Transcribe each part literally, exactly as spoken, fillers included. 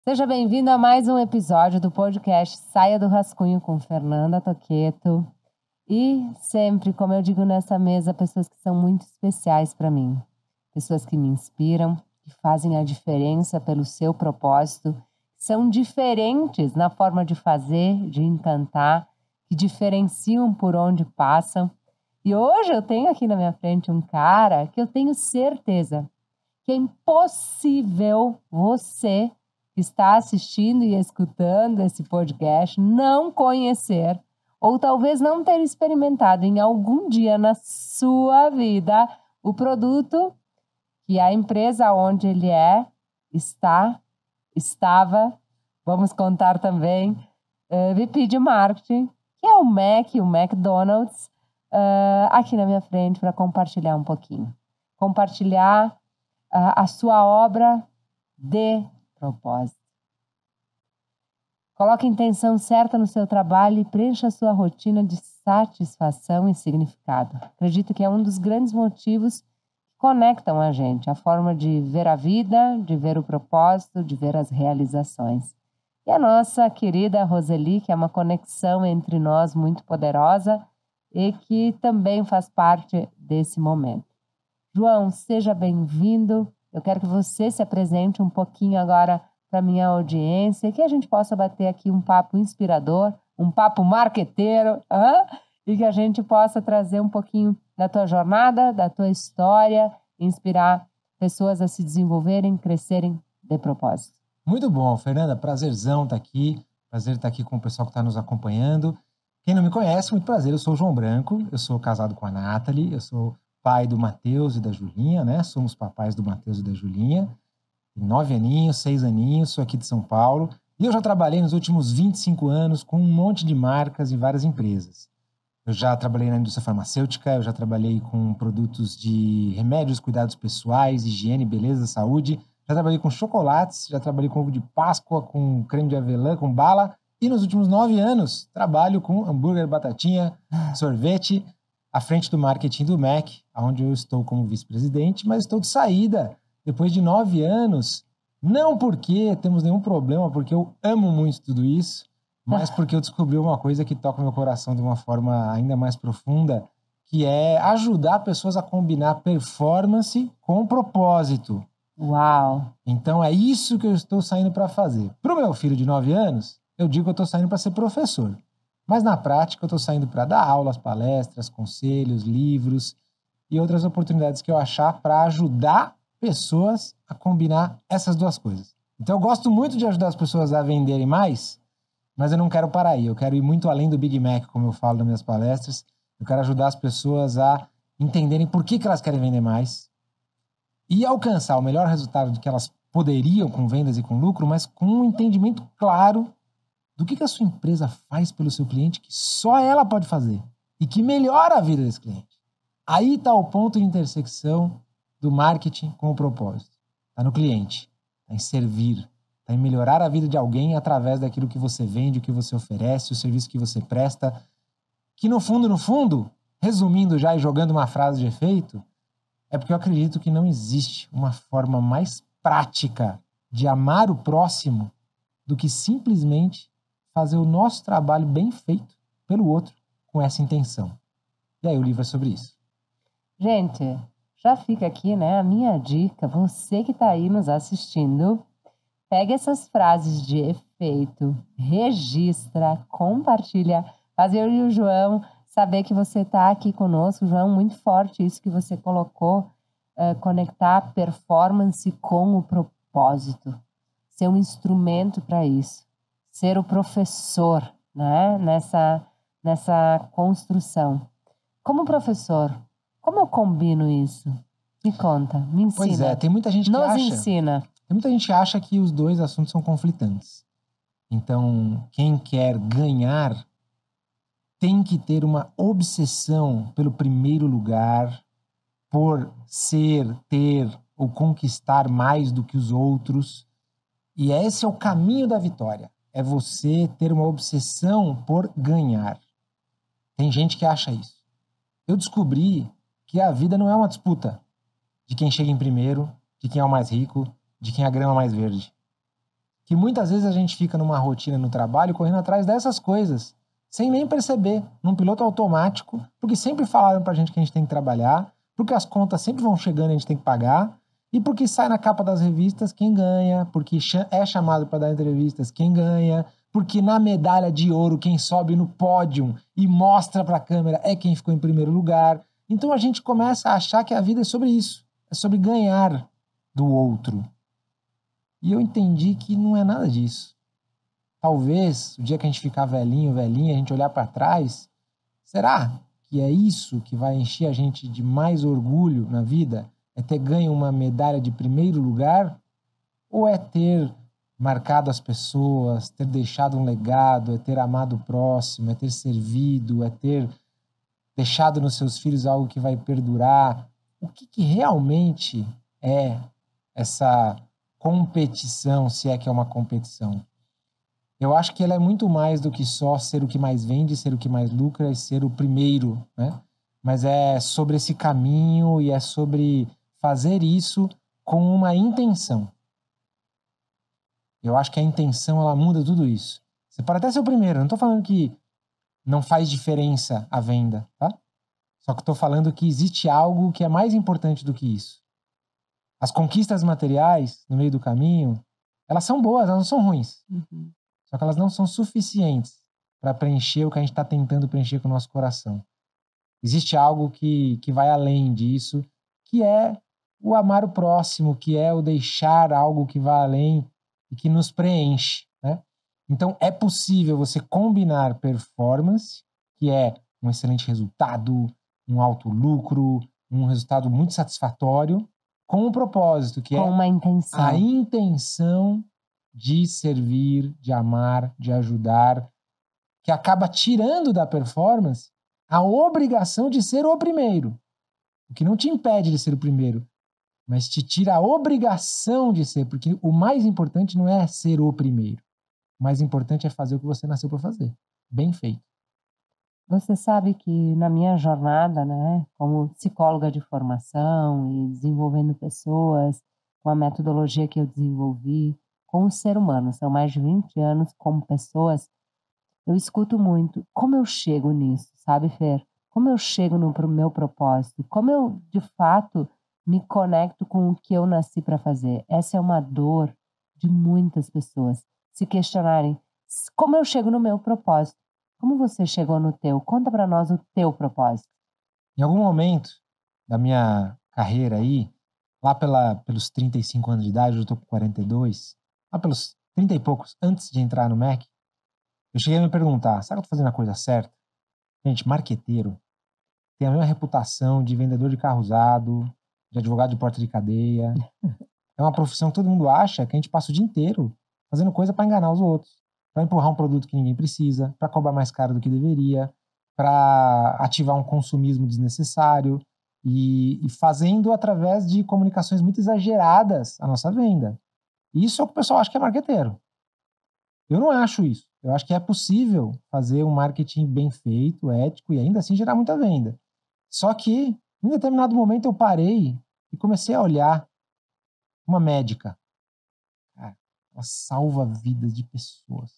Seja bem-vindo a mais um episódio do podcast Saia do Rascunho com Fernanda Toqueto. E sempre, como eu digo nessa mesa, pessoas que são muito especiais para mim. Pessoas que me inspiram, que fazem a diferença pelo seu propósito, são diferentes na forma de fazer, de encantar, que diferenciam por onde passam. E hoje eu tenho aqui na minha frente um cara que eu tenho certeza que é impossível você que está assistindo e escutando esse podcast não conhecer ou talvez não ter experimentado em algum dia na sua vida o produto que a empresa onde ele é, está, estava, vamos contar também, uh, V P de Marketing, que é o Mac, o McDonald's, uh, aqui na minha frente para compartilhar um pouquinho. Compartilhar uh, a sua obra de propósito. Coloque a intenção certa no seu trabalho e preencha a sua rotina de satisfação e significado. Acredito que é um dos grandes motivos que conectam a gente, a forma de ver a vida, de ver o propósito, de ver as realizações. E a nossa querida Roseli, que é uma conexão entre nós muito poderosa e que também faz parte desse momento. João, seja bem-vindo. Eu quero que você se apresente um pouquinho agora para a minha audiência e que a gente possa bater aqui um papo inspirador, um papo marqueteiro, hein? E que a gente possa trazer um pouquinho da tua jornada, da tua história, inspirar pessoas a se desenvolverem, crescerem de propósito. Muito bom, Fernanda. Prazerzão estar aqui. Prazer estar aqui com o pessoal que está nos acompanhando. Quem não me conhece, muito prazer. Eu sou o João Branco, eu sou casado com a Nathalie, eu sou pai do Matheus e da Julinha, né? Somos papais do Matheus e da Julinha. Tem nove aninhos, seis aninhos, sou aqui de São Paulo. E eu já trabalhei nos últimos vinte e cinco anos com um monte de marcas e várias empresas. Eu já trabalhei na indústria farmacêutica, eu já trabalhei com produtos de remédios, cuidados pessoais, higiene, beleza, saúde. Já trabalhei com chocolates, já trabalhei com ovo de Páscoa, com creme de avelã, com bala. E nos últimos nove anos, trabalho com hambúrguer, batatinha, sorvete, à frente do marketing do Mac, onde eu estou como vice-presidente, mas estou de saída depois de nove anos, não porque temos nenhum problema, porque eu amo muito tudo isso, mas porque eu descobri uma coisa que toca meu coração de uma forma ainda mais profunda, que é ajudar pessoas a combinar performance com propósito. Uau! Então é isso que eu estou saindo para fazer. Para o meu filho de nove anos, eu digo que eu estou saindo para ser professor. Mas na prática eu estou saindo para dar aulas, palestras, conselhos, livros e outras oportunidades que eu achar para ajudar pessoas a combinar essas duas coisas. Então eu gosto muito de ajudar as pessoas a venderem mais, mas eu não quero parar aí. Eu quero ir muito além do Big Mac, como eu falo nas minhas palestras. Eu quero ajudar as pessoas a entenderem por que, que elas querem vender mais e alcançar o melhor resultado do que elas poderiam com vendas e com lucro, mas com um entendimento claro do que, que a sua empresa faz pelo seu cliente que só ela pode fazer e que melhora a vida desse cliente. Aí está o ponto de intersecção do marketing com o propósito. Está no cliente, está em servir, está em melhorar a vida de alguém através daquilo que você vende, o que você oferece, o serviço que você presta, que no fundo, no fundo, resumindo já e jogando uma frase de efeito, é porque eu acredito que não existe uma forma mais prática de amar o próximo do que simplesmente fazer o nosso trabalho bem feito pelo outro com essa intenção. E aí o livro é sobre isso. Gente, já fica aqui, né, a minha dica. Você que está aí nos assistindo, pega essas frases de efeito, registra, compartilha, faz eu e o João saber que você está aqui conosco. João, muito forte isso que você colocou, uh, conectar performance com o propósito, ser um instrumento para isso, ser o professor, né, nessa, nessa construção. Como professor, como eu combino isso? Me conta, me ensina. Pois é, tem muita gente que Nos acha... ensina. Tem muita gente que acha que os dois assuntos são conflitantes. Então, quem quer ganhar tem que ter uma obsessão pelo primeiro lugar, por ser, ter ou conquistar mais do que os outros. E esse é o caminho da vitória. É você ter uma obsessão por ganhar. Tem gente que acha isso. Eu descobri que a vida não é uma disputa de quem chega em primeiro, de quem é o mais rico, de quem é a grama mais verde. que muitas vezes a gente fica numa rotina no trabalho correndo atrás dessas coisas, sem nem perceber, num piloto automático, porque sempre falaram pra gente que a gente tem que trabalhar, porque as contas sempre vão chegando e a gente tem que pagar, e porque sai na capa das revistas quem ganha, porque é chamado para dar entrevistas quem ganha, porque na medalha de ouro quem sobe no pódio e mostra pra câmera é quem ficou em primeiro lugar. Então a gente começa a achar que a vida é sobre isso, é sobre ganhar do outro. E eu entendi que não é nada disso. Talvez, o dia que a gente ficar velhinho, velhinha, a gente olhar para trás, será que é isso que vai encher a gente de mais orgulho na vida? É ter ganho uma medalha de primeiro lugar? Ou é ter marcado as pessoas, ter deixado um legado, é ter amado o próximo, é ter servido, é ter deixado nos seus filhos algo que vai perdurar? O que, que realmente é essa competição, se é que é uma competição? Eu acho que ela é muito mais do que só ser o que mais vende, ser o que mais lucra e ser o primeiro, né? Mas é sobre esse caminho e é sobre fazer isso com uma intenção. Eu acho que a intenção, ela muda tudo isso. Você pode até ser o primeiro, não estou falando que não faz diferença a venda, tá? Só que estou falando que existe algo que é mais importante do que isso. As conquistas materiais no meio do caminho, elas são boas, elas não são ruins. Uhum. Só que elas não são suficientes para preencher o que a gente está tentando preencher com o nosso coração. Existe algo que, que vai além disso, que é o amar o próximo, que é o deixar algo que vai além e que nos preenche, né? Então, é possível você combinar performance, que é um excelente resultado, um alto lucro, um resultado muito satisfatório, com um propósito, que Com é uma intenção. a intenção de servir, de amar, de ajudar, que acaba tirando da performance a obrigação de ser o primeiro. O que não te impede de ser o primeiro, mas te tira a obrigação de ser, porque o mais importante não é ser o primeiro. O mais importante é fazer o que você nasceu para fazer. Bem feito. Você sabe que na minha jornada, né, como psicóloga de formação e desenvolvendo pessoas, com a metodologia que eu desenvolvi, com o ser humano, são mais de vinte anos como pessoas, eu escuto muito como eu chego nisso, sabe, Fer? Como eu chego no pro meu propósito, como eu, de fato, me conecto com o que eu nasci para fazer. Essa é uma dor de muitas pessoas, se questionarem: "S- como eu chego no meu propósito? Como você chegou no teu? Conta para nós o teu propósito." Em algum momento da minha carreira aí, lá pela, pelos trinta e cinco anos de idade, eu estou com quarenta e dois, lá pelos trinta e poucos, antes de entrar no Mac, eu cheguei a me perguntar, será que eu estou fazendo a coisa certa? Gente, marqueteiro tem a mesma reputação de vendedor de carro usado, de advogado de porta de cadeia. É uma profissão que todo mundo acha que a gente passa o dia inteiro fazendo coisa para enganar os outros, para empurrar um produto que ninguém precisa, para cobrar mais caro do que deveria, para ativar um consumismo desnecessário e, e fazendo através de comunicações muito exageradas a nossa venda. Isso é o que o pessoal acha que é marqueteiro. Eu não acho isso. Eu acho que é possível fazer um marketing bem feito, ético e ainda assim gerar muita venda. Só que, em determinado momento, eu parei e comecei a olhar uma médica. Cara, ela salva vidas de pessoas.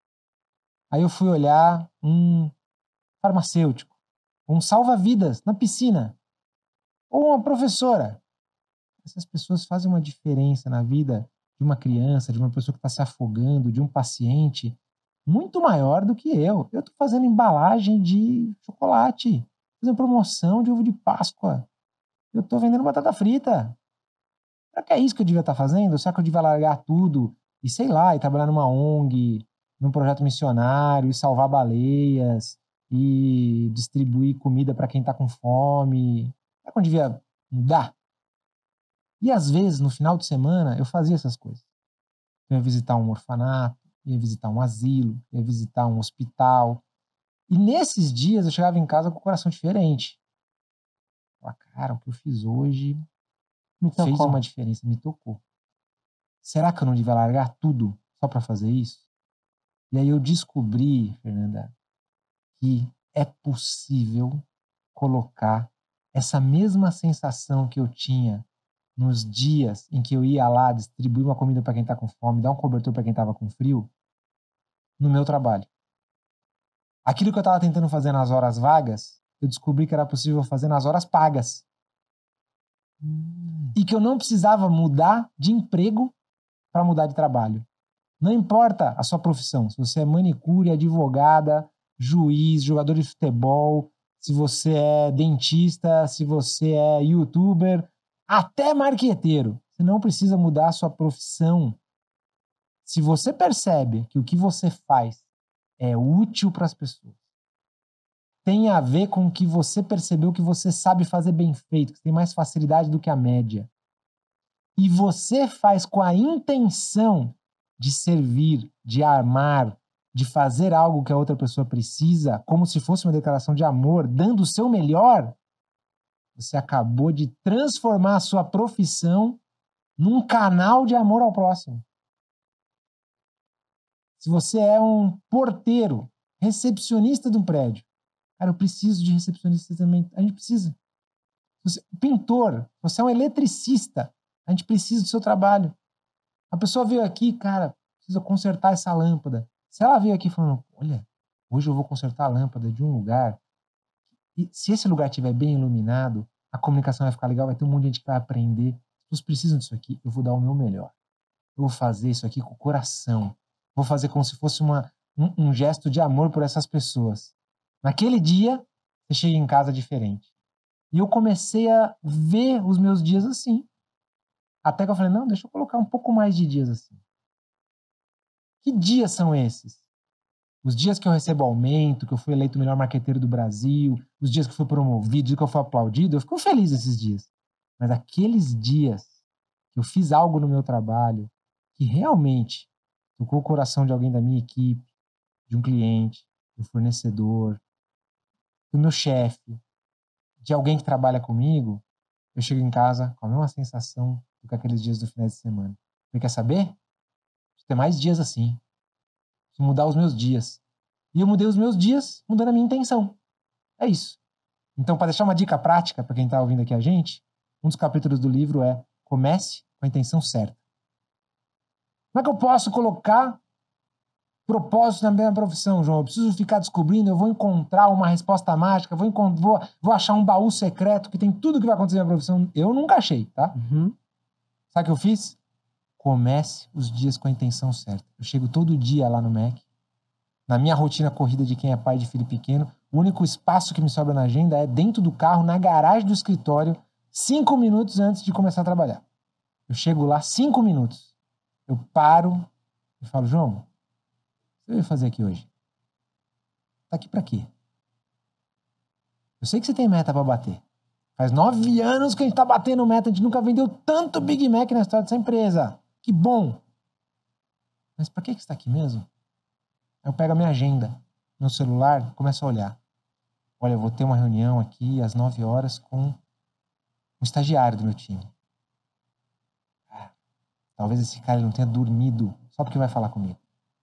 Aí eu fui olhar um farmacêutico, um salva-vidas na piscina, ou uma professora. Essas pessoas fazem uma diferença na vida de uma criança, de uma pessoa que está se afogando, de um paciente, muito maior do que eu. Eu estou fazendo embalagem de chocolate, fazendo promoção de ovo de Páscoa. Eu estou vendendo batata frita. Será que é isso que eu devia estar fazendo? Será que eu devia largar tudo e, sei lá, e trabalhar numa O N G, num projeto missionário, e salvar baleias, e distribuir comida para quem está com fome? Será que eu devia mudar? E às vezes, no final de semana, eu fazia essas coisas. Eu ia visitar um orfanato, ia visitar um asilo, ia visitar um hospital. E nesses dias eu chegava em casa com o coração diferente. Falei, cara, o que eu fiz hoje Me fez tocou. uma diferença, me tocou. Será que eu não devia largar tudo só para fazer isso? E aí eu descobri, Fernanda, que é possível colocar essa mesma sensação que eu tinha nos dias em que eu ia lá distribuir uma comida para quem tá com fome, dar um cobertor para quem tava com frio, no meu trabalho. Aquilo que eu tava tentando fazer nas horas vagas, eu descobri que era possível fazer nas horas pagas. Hum. E que eu não precisava mudar de emprego para mudar de trabalho. Não importa a sua profissão, se você é manicure, advogada, juiz, jogador de futebol, se você é dentista, se você é youtuber, até marqueteiro. Você não precisa mudar a sua profissão. Se você percebe que o que você faz é útil para as pessoas, tem a ver com o que você percebeu que você sabe fazer bem feito, que tem mais facilidade do que a média, e você faz com a intenção de servir, de amar, de fazer algo que a outra pessoa precisa, como se fosse uma declaração de amor, dando o seu melhor, você acabou de transformar a sua profissão num canal de amor ao próximo. Se você é um porteiro, recepcionista de um prédio, cara, eu preciso de recepcionista também. A gente precisa. Você, pintor, você é um eletricista, a gente precisa do seu trabalho. A pessoa veio aqui, cara, precisa consertar essa lâmpada. Se ela veio aqui falando, olha, hoje eu vou consertar a lâmpada de um lugar, e se esse lugar estiver bem iluminado, a comunicação vai ficar legal, vai ter um monte de gente que vai aprender. As pessoas precisam disso aqui, eu vou dar o meu melhor. Eu vou fazer isso aqui com o coração. Vou fazer como se fosse uma, um, um gesto de amor por essas pessoas. Naquele dia, você chega em casa diferente. E eu comecei a ver os meus dias assim. Até que eu falei, não, deixa eu colocar um pouco mais de dias assim. Que dias são esses? Os dias que eu recebo aumento, que eu fui eleito o melhor marqueteiro do Brasil, os dias que eu fui promovido, os dias que eu fui aplaudido, eu fico feliz esses dias. Mas aqueles dias que eu fiz algo no meu trabalho que realmente tocou o coração de alguém da minha equipe, de um cliente, do fornecedor, do meu chefe, de alguém que trabalha comigo, eu chego em casa com a mesma sensação do que aqueles dias do final de semana. Você quer saber? Preciso ter mais dias assim. Preciso mudar os meus dias. E eu mudei os meus dias mudando a minha intenção. É isso. Então, para deixar uma dica prática para quem está ouvindo aqui a gente, um dos capítulos do livro é comece com a intenção certa. Como é que eu posso colocar propósito na minha profissão, João? Eu preciso ficar descobrindo, eu vou encontrar uma resposta mágica, vou, vou, vou achar um baú secreto que tem tudo que vai acontecer na minha profissão. Eu nunca achei, tá? Uhum. Sabe o que eu fiz? Comece os dias com a intenção certa. Eu chego todo dia lá no Mac. Na minha rotina corrida de quem é pai de filho pequeno, o único espaço que me sobra na agenda é dentro do carro, na garagem do escritório, cinco minutos antes de começar a trabalhar. Eu chego lá cinco minutos. Eu paro e falo, João, o que você veio fazer aqui hoje? Tá aqui pra quê? Eu sei que você tem meta pra bater. Faz nove anos que a gente tá batendo meta, a gente nunca vendeu tanto Big Mac na história dessa empresa. Que bom! Mas pra que que você tá aqui mesmo? Eu pego a minha agenda, meu celular, começo a olhar. Olha, eu vou ter uma reunião aqui às nove horas com um estagiário do meu time. Ah, talvez esse cara não tenha dormido só porque vai falar comigo.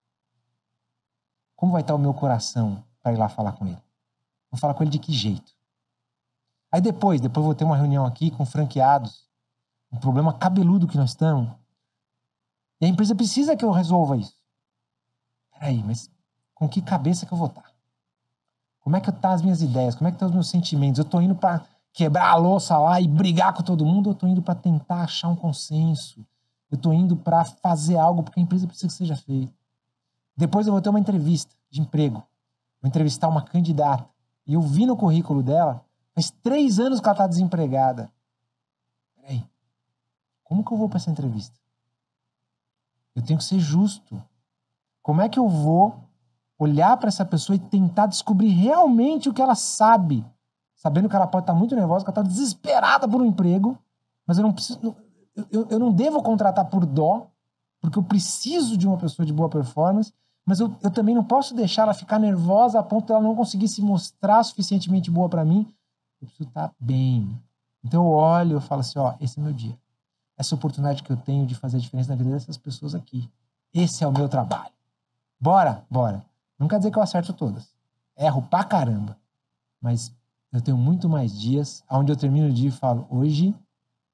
Como vai estar o meu coração para ir lá falar com ele? Vou falar com ele de que jeito? Aí depois, depois vou ter uma reunião aqui com franqueados. Um problema cabeludo que nós estamos. E a empresa precisa que eu resolva isso. Peraí, mas com que cabeça que eu vou estar? Como é que estão as minhas ideias? Como é que estão os meus sentimentos? Eu estou indo para quebrar a louça lá e brigar com todo mundo? Ou eu estou indo para tentar achar um consenso? Eu estou indo para fazer algo porque a empresa precisa que seja feito. Depois eu vou ter uma entrevista de emprego. Vou entrevistar uma candidata. E eu vi no currículo dela, faz três anos que ela está desempregada. Peraí, como que eu vou para essa entrevista? Eu tenho que ser justo. Como é que eu vou olhar para essa pessoa e tentar descobrir realmente o que ela sabe? Sabendo que ela pode estar muito nervosa, que ela está desesperada por um emprego, mas eu não preciso, eu, eu não devo contratar por dó, porque eu preciso de uma pessoa de boa performance, mas eu, eu também não posso deixar ela ficar nervosa a ponto de ela não conseguir se mostrar suficientemente boa para mim. Eu preciso estar bem. Então eu olho e falo assim, ó, esse é meu dia. Essa oportunidade que eu tenho de fazer a diferença na vida dessas pessoas aqui. Esse é o meu trabalho. Bora, bora. Não quer dizer que eu acerto todas. Erro pra caramba. Mas eu tenho muito mais dias onde eu termino o dia e falo, hoje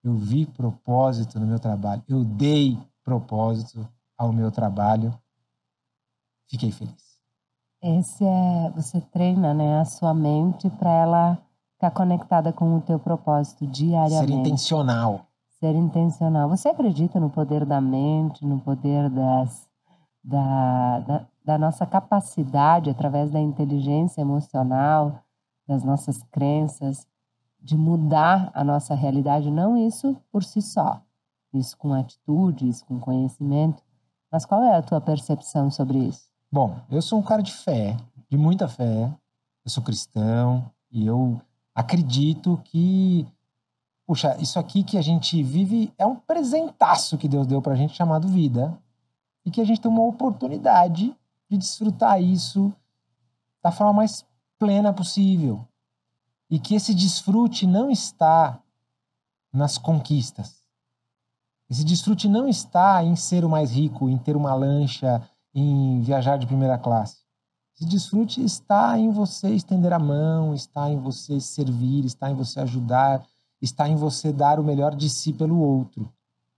eu vi propósito no meu trabalho, eu dei propósito ao meu trabalho, fiquei feliz. Esse é, você treina, né, a sua mente para ela ficar conectada com o teu propósito diariamente. Ser intencional. Ser intencional. Você acredita no poder da mente, no poder das, da, da, da nossa capacidade, através da inteligência emocional, das nossas crenças, de mudar a nossa realidade? Não isso por si só, isso com atitude, isso com conhecimento. Mas qual é a tua percepção sobre isso? Bom, eu sou um cara de fé, de muita fé. Eu sou cristão e eu acredito que, puxa, isso aqui que a gente vive é um presentaço que Deus deu pra gente chamado vida. E que a gente tem uma oportunidade de desfrutar isso da forma mais plena possível. E que esse desfrute não está nas conquistas. Esse desfrute não está em ser o mais rico, em ter uma lancha, em viajar de primeira classe. Esse desfrute está em você estender a mão, está em você servir, está em você ajudar, está em você dar o melhor de si pelo outro.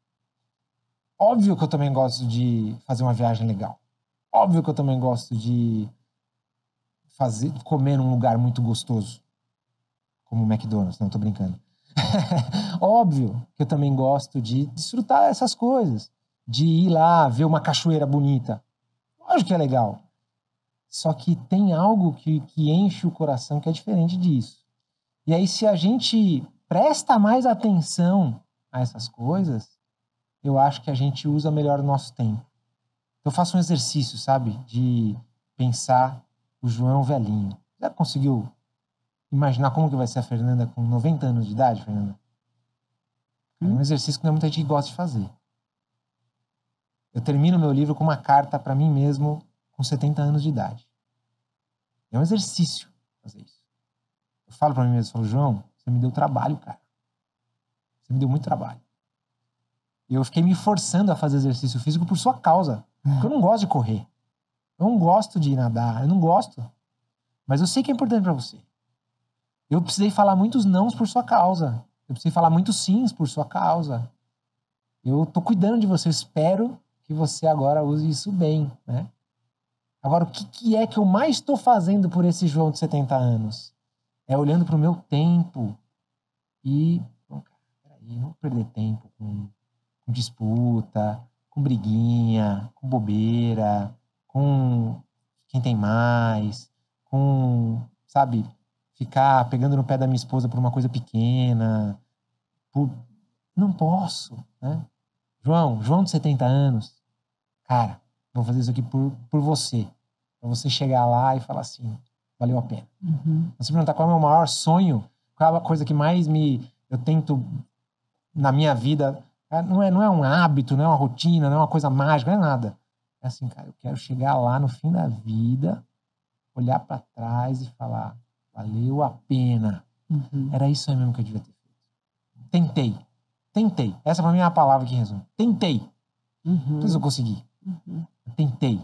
Óbvio que eu também gosto de fazer uma viagem legal. Óbvio que eu também gosto de fazer, comer num lugar muito gostoso. Como o McDonald's, não, tô brincando. Óbvio que eu também gosto de desfrutar essas coisas. De ir lá, ver uma cachoeira bonita. Lógico que é legal. Só que tem algo que, que enche o coração que é diferente disso. E aí, se a gente presta mais atenção a essas coisas, eu acho que a gente usa melhor o nosso tempo. Eu faço um exercício, sabe? De pensar o João velhinho. Já conseguiu imaginar como que vai ser a Fernanda com noventa anos de idade, Fernanda? É um exercício que não é muita gente que gosta de fazer. Eu termino meu livro com uma carta para mim mesmo com setenta anos de idade. É um exercício fazer isso. Eu falo para mim mesmo, eu falo, João, você me deu trabalho, cara. Você me deu muito trabalho. E eu fiquei me forçando a fazer exercício físico por sua causa. Porque eu não gosto de correr. Eu não gosto de nadar. Eu não gosto. Mas eu sei que é importante para você. Eu precisei falar muitos nãos por sua causa. Eu precisei falar muitos sims por sua causa. Eu tô cuidando de você. Eu espero que você agora use isso bem, né? Agora, o que, que é que eu mais estou fazendo por esse João de setenta anos? É olhando para o meu tempo e... Não, cara, peraí, não vou perder tempo com, com disputa, com briguinha, com bobeira, com quem tem mais, com, sabe... Ficar pegando no pé da minha esposa por uma coisa pequena. Por... Não posso, né? João, João de setenta anos. Cara, vou fazer isso aqui por, por você. Pra você chegar lá e falar assim, valeu a pena. Uhum. Você perguntar qual é o meu maior sonho, qual é a coisa que mais me... Eu tento, na minha vida... Não é, não é um hábito, não é uma rotina, não é uma coisa mágica, não é nada. É assim, cara, eu quero chegar lá no fim da vida, olhar pra trás e falar... Valeu a pena. Uhum. Era isso aí mesmo que eu devia ter feito. Tentei. Tentei. Essa pra mim é a palavra que resume. Tentei. Uhum. Não sei se eu consegui. Uhum. Tentei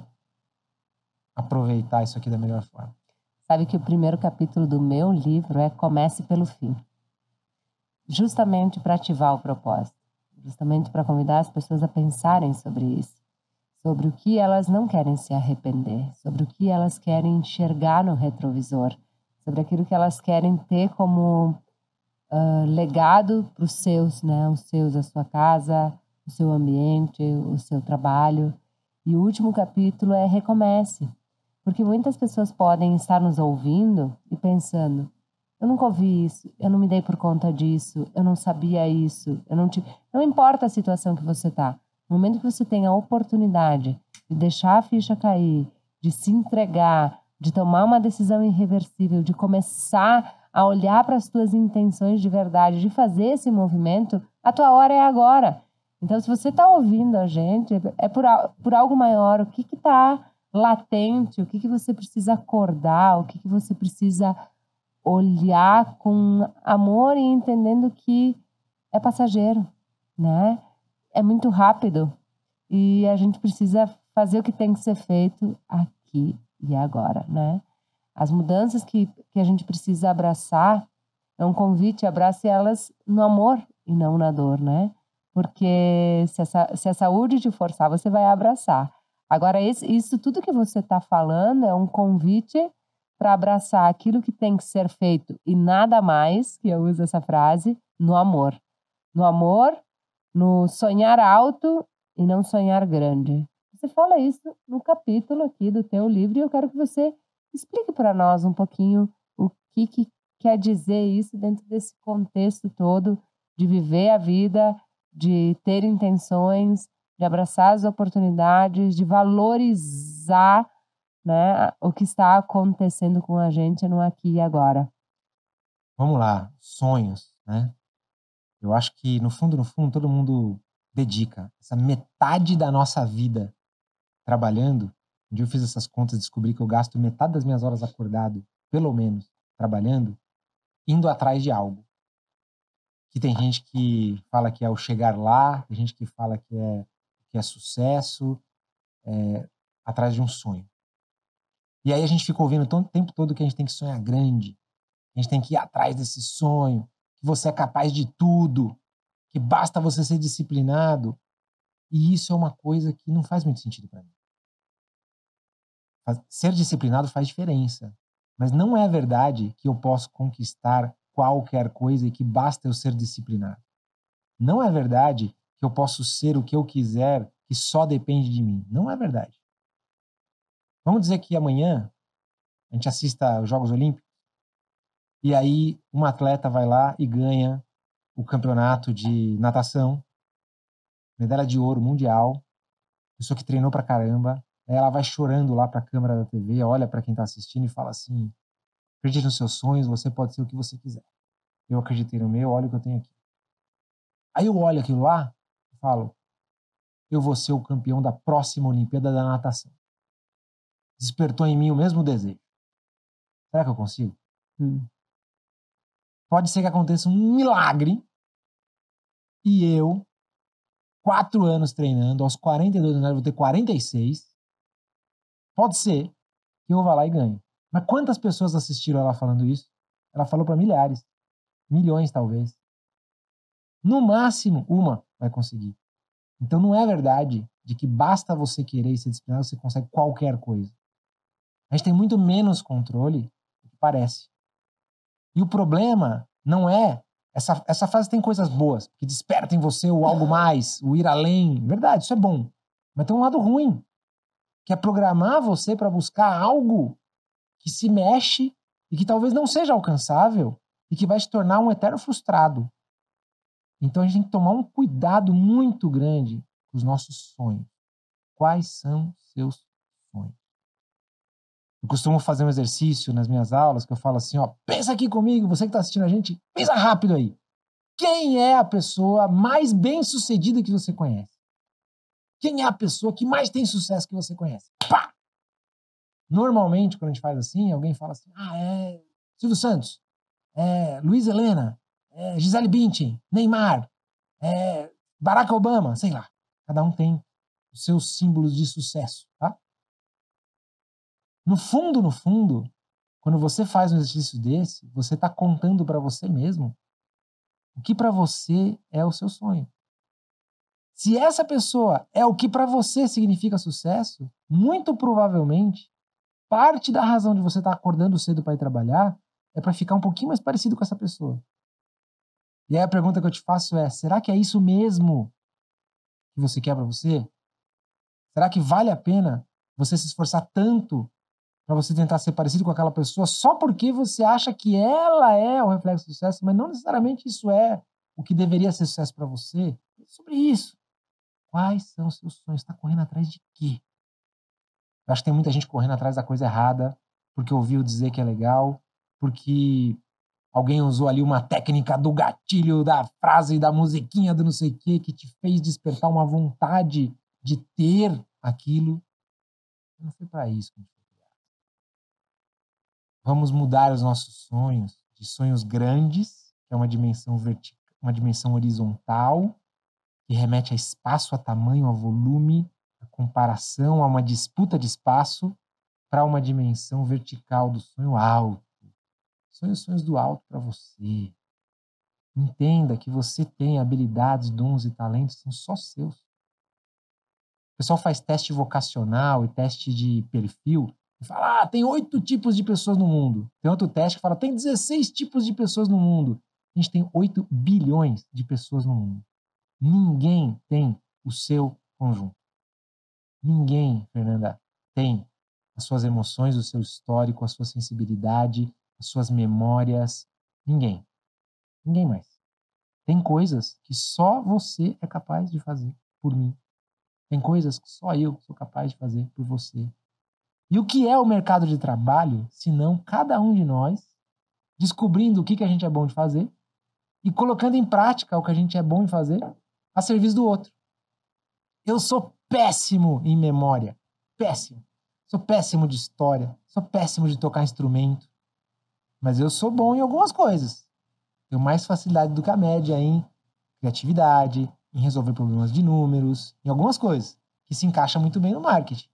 aproveitar isso aqui da melhor forma. Sabe que o primeiro capítulo do meu livro é Comece pelo Fim. Justamente para ativar o propósito. Justamente para convidar as pessoas a pensarem sobre isso. Sobre o que elas não querem se arrepender. Sobre o que elas querem enxergar no retrovisor. Sobre aquilo que elas querem ter como uh, legado para os seus, né? Os seus, a sua casa, o seu ambiente, o seu trabalho. E o último capítulo é Recomece. Porque muitas pessoas podem estar nos ouvindo e pensando, eu nunca ouvi isso, eu não me dei por conta disso, eu não sabia isso, eu não te... Não importa a situação que você está. No momento que você tem a oportunidade de deixar a ficha cair, de se entregar, de tomar uma decisão irreversível, de começar a olhar para as tuas intenções de verdade, de fazer esse movimento, a tua hora é agora. Então, se você está ouvindo a gente, é por, por algo maior. O que está latente? O que, que você precisa acordar? O que, que você precisa olhar com amor e entendendo que é passageiro, né? É muito rápido e a gente precisa fazer o que tem que ser feito aqui e agora, né? As mudanças que, que a gente precisa abraçar, é um convite, abrace elas no amor, e não na dor, né? Porque se a, se a saúde te forçar, você vai abraçar. Agora, esse, isso tudo que você está falando é um convite para abraçar aquilo que tem que ser feito e nada mais, que eu uso essa frase, no amor. No amor, no sonhar alto e não sonhar grande. Você fala isso no capítulo aqui do teu livro e eu quero que você explique para nós um pouquinho o que, que quer dizer isso dentro desse contexto todo de viver a vida, de ter intenções, de abraçar as oportunidades, de valorizar, né, o que está acontecendo com a gente no aqui e agora. Vamos lá, sonhos, né? Eu acho que, no fundo, no fundo, todo mundo dedica essa metade da nossa vida trabalhando. Um dia eu fiz essas contas e descobri que eu gasto metade das minhas horas acordado, pelo menos, trabalhando, indo atrás de algo. Que tem gente que fala que é o chegar lá, tem gente que fala que é, que é sucesso, é, atrás de um sonho. E aí a gente fica ouvindo o tempo todo que a gente tem que sonhar grande, a gente tem que ir atrás desse sonho, que você é capaz de tudo, que basta você ser disciplinado. E isso é uma coisa que não faz muito sentido para mim. Ser disciplinado faz diferença, mas não é verdade que eu posso conquistar qualquer coisa e que basta eu ser disciplinado. Não é verdade que eu posso ser o que eu quiser, que só depende de mim. Não é verdade. Vamos dizer que amanhã a gente assista os Jogos Olímpicos e aí uma atleta vai lá e ganha o campeonato de natação, medalha de ouro mundial, pessoa que treinou pra caramba, ela vai chorando lá pra câmera da T V, olha pra quem tá assistindo e fala assim: acredite nos seus sonhos, você pode ser o que você quiser. Eu acreditei no meu, olha o que eu tenho aqui. Aí eu olho aquilo lá e falo: eu vou ser o campeão da próxima Olimpíada da natação. Despertou em mim o mesmo desejo. Será que eu consigo? Hum. Pode ser que aconteça um milagre e eu, quatro anos treinando, aos quarenta e dois anos, eu vou ter quarenta e seis. Pode ser que eu vá lá e ganhe. Mas quantas pessoas assistiram ela falando isso? Ela falou para milhares, milhões talvez. No máximo, uma vai conseguir. Então não é verdade de que basta você querer e ser disciplinado, você consegue qualquer coisa. A gente tem muito menos controle do que parece. E o problema não é... Essa, essa fase tem coisas boas, que despertam em você o algo mais, o ir além. Verdade, isso é bom. Mas tem um lado ruim, que é programar você para buscar algo que se mexe e que talvez não seja alcançável e que vai se tornar um eterno frustrado. Então a gente tem que tomar um cuidado muito grande com os nossos sonhos. Quais são seus sonhos? Eu costumo fazer um exercício nas minhas aulas que eu falo assim, ó, pensa aqui comigo, você que está assistindo a gente, pensa rápido aí. Quem é a pessoa mais bem-sucedida que você conhece? Quem é a pessoa que mais tem sucesso que você conhece? Pá! Normalmente, quando a gente faz assim, alguém fala assim, ah, é Silvio Santos, é Luiz Helena, é Gisele Bündchen, Neymar, é Barack Obama, sei lá. Cada um tem os seus símbolos de sucesso, tá? No fundo, no fundo, quando você faz um exercício desse, você está contando para você mesmo o que para você é o seu sonho. Se essa pessoa é o que para você significa sucesso, muito provavelmente, parte da razão de você estar tá acordando cedo para ir trabalhar é para ficar um pouquinho mais parecido com essa pessoa. E aí a pergunta que eu te faço é, será que é isso mesmo que você quer para você? Será que vale a pena você se esforçar tanto para você tentar ser parecido com aquela pessoa só porque você acha que ela é o reflexo do sucesso, mas não necessariamente isso é o que deveria ser sucesso para você? É sobre isso. Quais são os seus sonhos? Você está correndo atrás de quê? Eu acho que tem muita gente correndo atrás da coisa errada, porque ouviu dizer que é legal, porque alguém usou ali uma técnica do gatilho, da frase, da musiquinha, do não sei o quê, que te fez despertar uma vontade de ter aquilo. Não foi para isso que a gente foi criado. Vamos mudar os nossos sonhos de sonhos grandes, que é uma dimensão vertical, uma dimensão horizontal, que remete a espaço, a tamanho, a volume, a comparação, a uma disputa de espaço, para uma dimensão vertical do sonho alto. Sonhos, sonhos do alto para você. Entenda que você tem habilidades, dons e talentos que são só seus. O pessoal faz teste vocacional e teste de perfil e fala, ah, tem oito tipos de pessoas no mundo. Tem outro teste que fala, tem dezesseis tipos de pessoas no mundo. A gente tem oito bilhões de pessoas no mundo. Ninguém tem o seu conjunto. Ninguém, Fernanda, tem as suas emoções, o seu histórico, a sua sensibilidade, as suas memórias. Ninguém. Ninguém mais. Tem coisas que só você é capaz de fazer por mim. Tem coisas que só eu sou capaz de fazer por você. E o que é o mercado de trabalho, se não cada um de nós descobrindo o que, que a gente é bom de fazer e colocando em prática o que a gente é bom em fazer a serviço do outro. Eu sou péssimo em memória. Péssimo. Sou péssimo de história. Sou péssimo de tocar instrumento. Mas eu sou bom em algumas coisas. Tenho mais facilidade do que a média em criatividade, em resolver problemas de números, em algumas coisas, que se encaixa muito bem no marketing.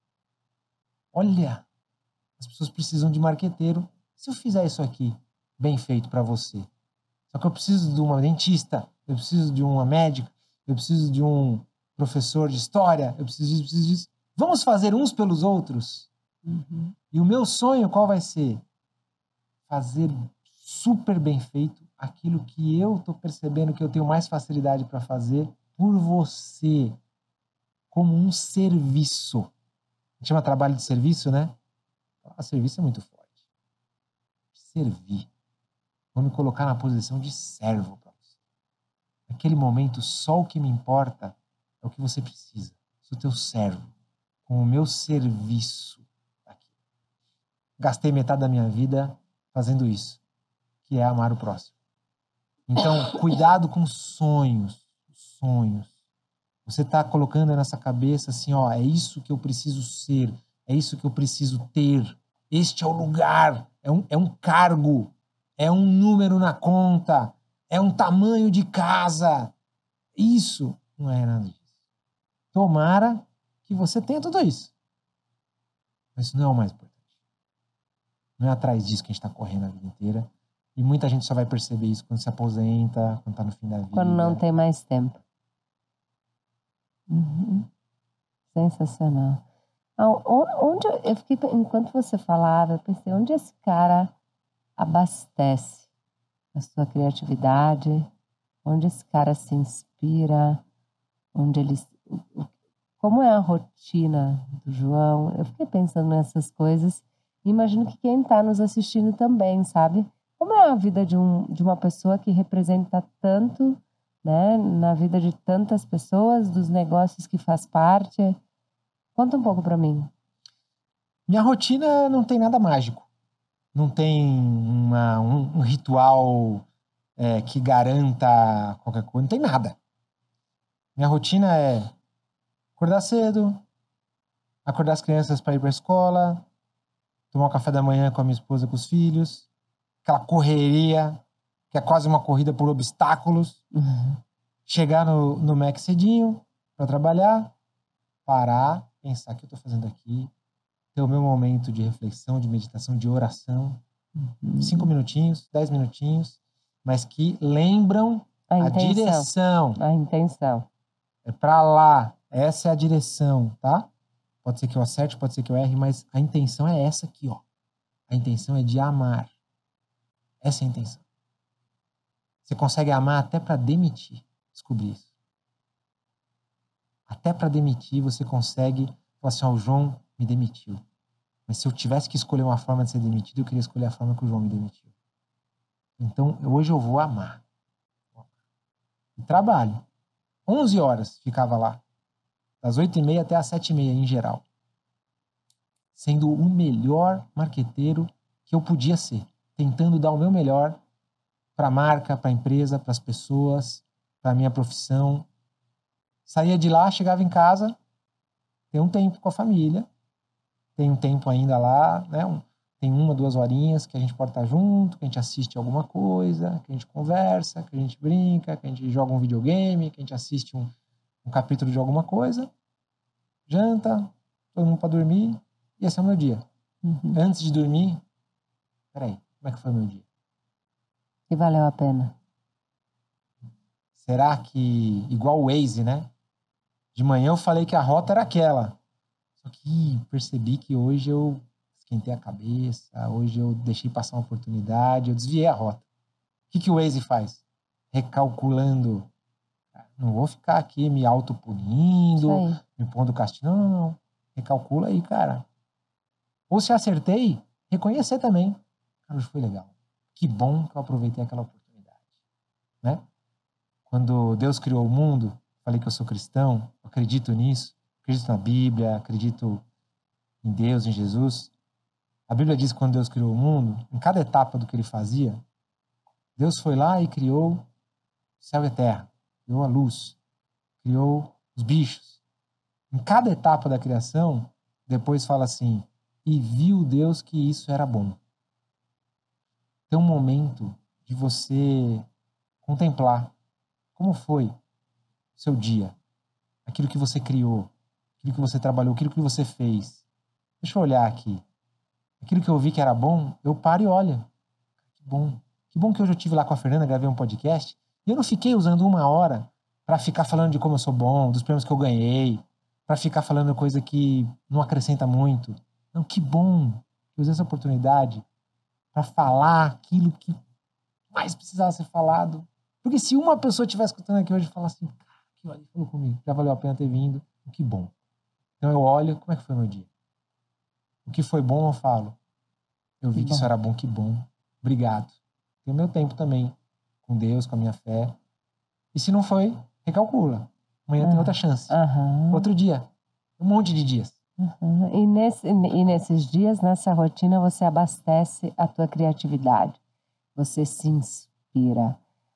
Olha, as pessoas precisam de marqueteiro. Se eu fizer isso aqui, bem feito para você, só que eu preciso de uma dentista, eu preciso de uma médica, eu preciso de um professor de história, eu preciso disso, preciso disso. Vamos fazer uns pelos outros? Uhum. E o meu sonho qual vai ser? Fazer super bem feito aquilo que eu estou percebendo que eu tenho mais facilidade para fazer por você, como um serviço. A gente chama trabalho de serviço, né? Ah, serviço é muito forte. Servir. Vou me colocar na posição de servo para você. Naquele momento, só o que me importa é o que você precisa. Sou teu servo, com o meu serviço aqui. Gastei metade da minha vida fazendo isso, que é amar o próximo. Então, cuidado com sonhos, sonhos. Você está colocando nessa cabeça assim, ó, é isso que eu preciso ser, é isso que eu preciso ter. Este é o lugar, é um, é um cargo, é um número na conta, é um tamanho de casa. Isso não é nada disso. Tomara que você tenha tudo isso. Mas isso não é o mais importante. Não é atrás disso que a gente está correndo a vida inteira. E muita gente só vai perceber isso quando se aposenta, quando está no fim da vida. Quando não tem mais tempo. Uhum. Sensacional. Onde eu fiquei, enquanto você falava, eu pensei, onde esse cara abastece a sua criatividade? Onde esse cara se inspira? Onde ele, como é a rotina do João? Eu fiquei pensando nessas coisas e imagino que quem está nos assistindo também, sabe? Como é a vida de, um, de uma pessoa que representa tanto, né, na vida de tantas pessoas, dos negócios que faz parte? Conta um pouco para mim. Minha rotina não tem nada mágico. Não tem uma, um, um ritual é, que garanta qualquer coisa. Não tem nada. Minha rotina é acordar cedo, acordar as crianças para ir para a escola, tomar um café da manhã com a minha esposa e com os filhos, aquela correria, que é quase uma corrida por obstáculos, uhum. Chegar no, no Mac cedinho para trabalhar, parar, pensar o que eu estou fazendo aqui, ter o meu momento de reflexão, de meditação, de oração, uhum. Cinco minutinhos, dez minutinhos, mas que lembram a, a direção. A intenção. É para lá, essa é a direção, tá? Pode ser que eu acerte, pode ser que eu erre, mas a intenção é essa aqui, ó. A intenção é de amar. Essa é a intenção. Você consegue amar até para demitir. Descobri isso. Até para demitir você consegue falar assim, ó, o João me demitiu. Mas se eu tivesse que escolher uma forma de ser demitido, eu queria escolher a forma que o João me demitiu. Então, hoje eu vou amar. E trabalho. onze horas ficava lá. Das oito e meia até as sete e meia, em geral. Sendo o melhor marqueteiro que eu podia ser. Tentando dar o meu melhor para a marca, para a empresa, para as pessoas, para a minha profissão. Saía de lá, chegava em casa, tem um tempo com a família, tem um tempo ainda lá, né? Um, tem uma, duas horinhas que a gente pode estar junto, que a gente assiste alguma coisa, que a gente conversa, que a gente brinca, que a gente joga um videogame, que a gente assiste um, um capítulo de alguma coisa, janta, todo mundo para dormir, e esse é o meu dia. Uhum. Antes de dormir, peraí, como é que foi o meu dia? E valeu a pena. Será que, igual o Waze, né? De manhã eu falei que a rota era aquela. Só que percebi que hoje eu esquentei a cabeça, hoje eu deixei passar uma oportunidade, eu desviei a rota. O que, que o Waze faz? Recalculando. Não vou ficar aqui me autopunindo, me pondo castigo. Não, não, não. Recalcula aí, cara. Ou se acertei, reconhecer também. Cara, hoje foi legal. Que bom que eu aproveitei aquela oportunidade. Né? Quando Deus criou o mundo, falei que eu sou cristão, acredito nisso, acredito na Bíblia, acredito em Deus, em Jesus. A Bíblia diz que quando Deus criou o mundo, em cada etapa do que ele fazia, Deus foi lá e criou céu e terra, criou a luz, criou os bichos. Em cada etapa da criação, depois fala assim, e viu Deus que isso era bom. Tem um momento de você contemplar como foi o seu dia, aquilo que você criou, aquilo que você trabalhou, aquilo que você fez. Deixa eu olhar aqui. Aquilo que eu vi que era bom, eu paro e olho. Que bom. Que bom que hoje eu estive lá com a Fernanda, gravei um podcast, e eu não fiquei usando uma hora para ficar falando de como eu sou bom, dos prêmios que eu ganhei, para ficar falando coisa que não acrescenta muito. Não, que bom que eu usei essa oportunidade para falar aquilo que mais precisava ser falado. Porque se uma pessoa estiver escutando aqui hoje e falar assim, cara, que olha, falou comigo, já valeu a pena ter vindo, que bom. Então eu olho, como é que foi meu dia? O que foi bom eu falo. Eu vi que, que isso era bom, que bom. Obrigado. Tem o meu tempo também, com Deus, com a minha fé. E se não foi, recalcula. Amanhã ah, tem outra chance. Uh-huh. Outro dia. Um monte de dias. Uh-huh. E, nesse, e nesses dias, nessa rotina, você abastece a tua criatividade. Você se inspira.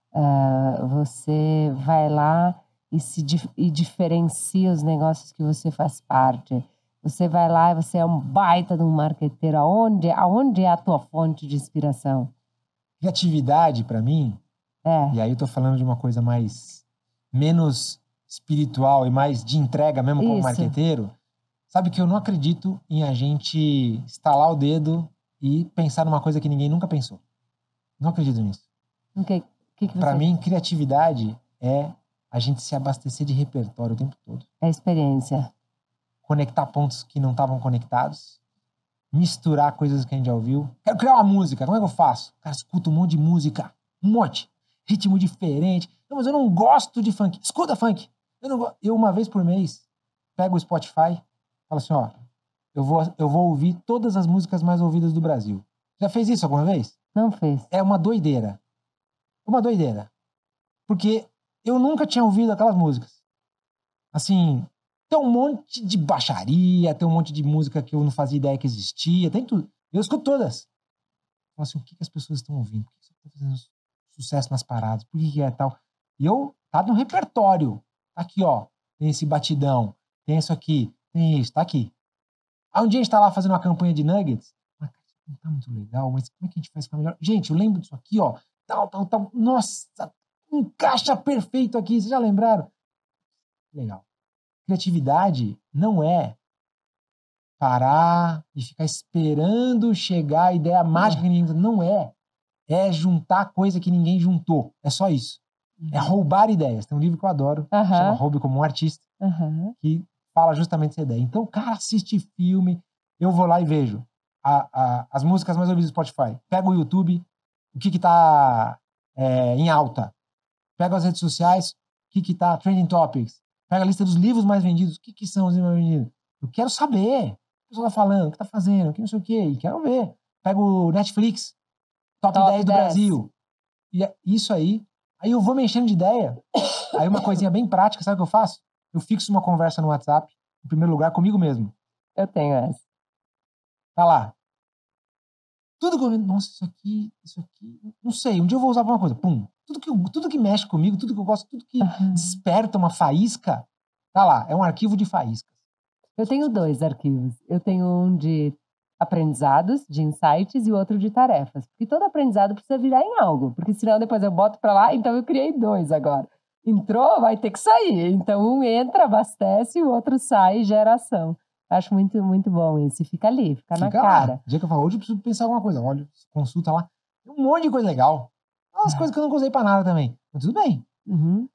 Uh, você vai lá e, se dif- e diferencia os negócios que você faz parte. Você vai lá e você é um baita de um marqueteiro. Aonde, aonde é a tua fonte de inspiração? Criatividade, para mim, é. E aí eu tô falando de uma coisa mais menos espiritual e mais de entrega mesmo como Isso. marqueteiro. Sabe que eu não acredito em a gente estalar o dedo e pensar numa coisa que ninguém nunca pensou. Não acredito nisso. Okay. Que que você... Para mim, criatividade é a gente se abastecer de repertório o tempo todo. É experiência. Conectar pontos que não estavam conectados. Misturar coisas que a gente já ouviu. Quero criar uma música. Como é que eu faço? Cara, escuta um monte de música. Um monte. Ritmo diferente. Não, mas eu não gosto de funk. Escuta funk. Eu, não go... eu uma vez por mês, pego o Spotify, falo assim, ó, eu vou, eu vou ouvir todas as músicas mais ouvidas do Brasil. Já fez isso alguma vez? Não fez. É uma doideira. Uma doideira. Porque eu nunca tinha ouvido aquelas músicas. Assim, tem um monte de baixaria, tem um monte de música que eu não fazia ideia que existia, tem tudo. Eu escuto todas. Falo assim, o que, que as pessoas estão ouvindo? Por que você está fazendo sucesso nas paradas? Por que, que é tal? E eu, tá no repertório. Tá aqui, ó. Tem esse batidão. Tem isso aqui. Tem isso. Tá aqui. Aí um dia a gente tá lá fazendo uma campanha de nuggets. Ah, cara, isso não tá muito legal, mas como é que a gente faz ficar melhor? Gente, eu lembro disso aqui, ó. Tal, tal, tal. Nossa, encaixa perfeito aqui. Vocês já lembraram? Legal. Criatividade não é parar e ficar esperando chegar a ideia mágica que ninguém... Não é. É juntar coisa que ninguém juntou. É só isso. Uhum. É roubar ideias. Tem um livro que eu adoro, uhum. chama Roube como um Artista, uhum. que fala justamente essa ideia. Então, cara, assiste filme, eu vou lá e vejo a, a, as músicas mais ouvidas do Spotify. Pega o YouTube, o que que tá é, em alta. Pega as redes sociais, o que que tá trending topics. Pega a lista dos livros mais vendidos. O que que são os livros mais vendidos? Eu quero saber. O que a pessoa tá falando, o que tá fazendo, o que não sei o quê. E quero ver. Pega o Netflix, top, top dez do dez. Brasil. E é isso aí. Aí eu vou me enchendo de ideia. Aí uma coisinha bem prática, sabe o que eu faço? Eu fixo uma conversa no WhatsApp, em primeiro lugar, comigo mesmo. Eu tenho essa. Tá lá. Tudo que eu... Nossa, isso aqui, isso aqui... Não sei, um dia eu vou usar pra uma coisa. Pum. Tudo que, eu, tudo que mexe comigo, tudo que eu gosto, tudo que uhum. desperta uma faísca, tá lá. É um arquivo de faíscas. Eu tenho dois arquivos. Eu tenho um de aprendizados, de insights, e outro de tarefas. Porque todo aprendizado precisa virar em algo. Porque senão depois eu boto pra lá, então eu criei dois agora. Entrou, vai ter que sair. Então um entra, abastece, e o outro sai, gera ação. Acho muito, muito bom isso. E fica ali, fica, fica na cara. Lá. O dia que eu falo, hoje eu preciso pensar alguma coisa. Olha, consulta lá. Tem um monte de coisa legal. Umas ah. coisas que eu não usei pra nada também. Mas tudo bem. Uhum.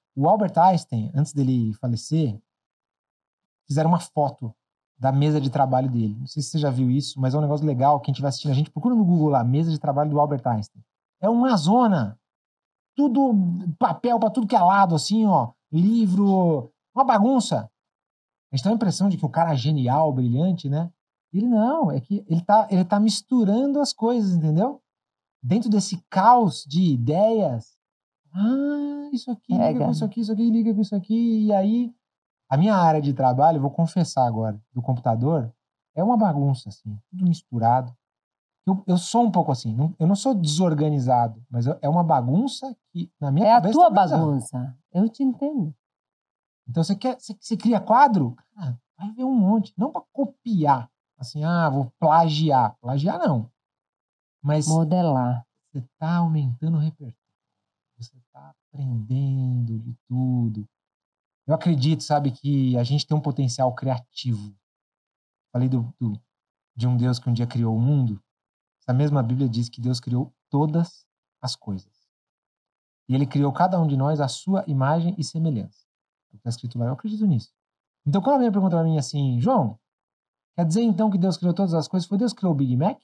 O Albert Einstein, antes dele falecer, fizeram uma foto da mesa de trabalho dele. Não sei se você já viu isso, mas é um negócio legal. Quem estiver assistindo a gente, procura no Google lá, mesa de trabalho do Albert Einstein. É uma zona. Tudo, papel para tudo que é lado, assim, ó. Livro, uma bagunça. A gente tem a impressão de que o cara é genial, brilhante, né? Ele não, é que ele tá, ele tá misturando as coisas, entendeu? Dentro desse caos de ideias. Ah, isso aqui liga Pega. com isso aqui, isso aqui liga com isso aqui. E aí, a minha área de trabalho, vou confessar agora, do computador, é uma bagunça, assim, tudo misturado. Eu, eu sou um pouco assim, não, eu não sou desorganizado, mas eu- é uma bagunça que na minha É a cabeça tua tá organizada. bagunça. Eu te entendo. Então você quer, você, você cria quadro, cara, vai ver um monte, não para copiar, assim, ah, vou plagiar, plagiar não, mas Modelar. você tá aumentando o repertório, você tá aprendendo de tudo. Eu acredito, sabe, que a gente tem um potencial criativo. Falei do, do- de um Deus que um dia criou o mundo. Essa mesma Bíblia diz que Deus criou todas as coisas. E ele criou cada um de nós à sua imagem e semelhança. Está escrito lá, eu acredito nisso. Então, quando alguém pergunta para mim assim, João, quer dizer então que Deus criou todas as coisas? Foi Deus que criou o Big Mac?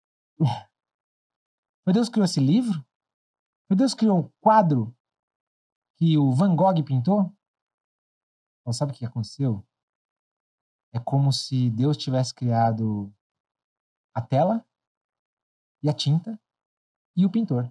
Foi Deus que criou esse livro? Foi Deus que criou o quadro que o Van Gogh pintou? Então, sabe o que aconteceu? É como se Deus tivesse criado a tela e a tinta e o pintor.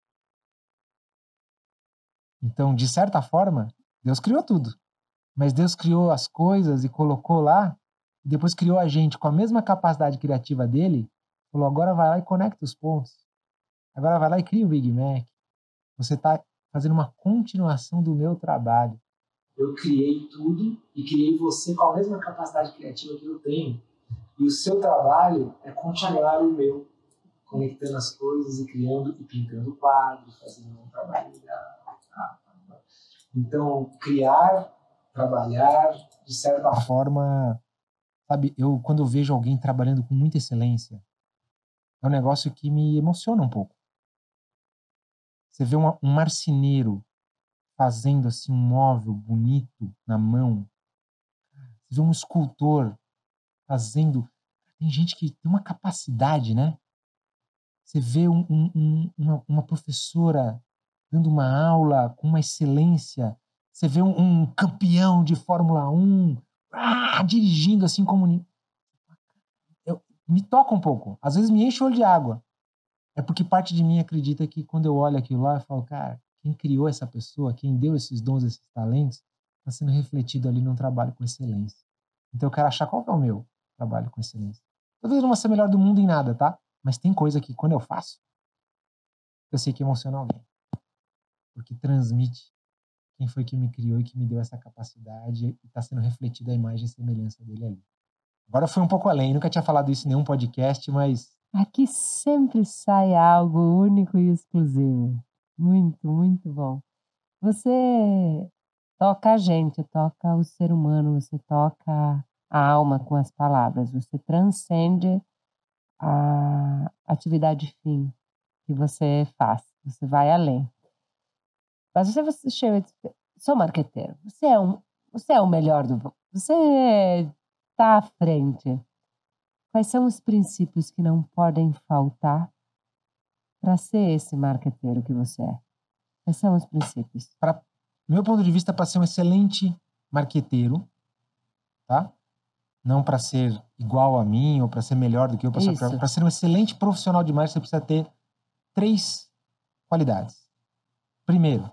Então, de certa forma, Deus criou tudo. Mas Deus criou as coisas e colocou lá, e depois criou a gente com a mesma capacidade criativa dele, falou, agora vai lá e conecta os pontos. Agora vai lá e cria o Big Mac. Você está fazendo uma continuação do meu trabalho. Eu criei tudo e criei você com a mesma capacidade criativa que eu tenho. E o seu trabalho é continuar o meu, conectando as coisas e criando e pintando quadros, fazendo um trabalho legal. Então, criar, trabalhar, de certa forma, sabe, eu quando eu vejo alguém trabalhando com muita excelência, é um negócio que me emociona um pouco. Você vê uma, um marceneiro fazendo assim um móvel bonito na mão. Você vê um escultor fazendo. Tem gente que tem uma capacidade, né? Você vê um, um, um, uma, uma professora dando uma aula com uma excelência. Você vê um, um campeão de Fórmula um ah, dirigindo assim como... Eu, me toca um pouco. Às vezes me enche o olho de água. É porque parte de mim acredita que quando eu olho aquilo lá, eu falo, cara, quem criou essa pessoa, quem deu esses dons, esses talentos, está sendo refletido ali num trabalho com excelência. Então eu quero achar qual que é o meu trabalho com excelência. Talvez eu não vou ser melhor do mundo em nada, tá? Mas tem coisa que quando eu faço, eu sei que emociona alguém. Porque transmite quem foi que me criou e que me deu essa capacidade e está sendo refletida a imagem e semelhança dele ali. Agora foi um pouco além, nunca tinha falado isso em nenhum podcast, mas... Aqui sempre sai algo único e exclusivo. Muito, muito bom. Você toca a gente, toca o ser humano, você toca a alma com as palavras, você transcende a atividade fim que você faz, você vai além. Mas você, você chega, sou marqueteiro, você é, um, você é o melhor do... Você está à frente. Quais são os princípios que não podem faltar para ser esse marqueteiro que você é? Quais são os princípios? Para meu ponto de vista, para ser um excelente marqueteiro, tá? Não para ser igual a mim ou para ser melhor do que eu, para ser um excelente profissional de marketing, você precisa ter três qualidades. Primeiro,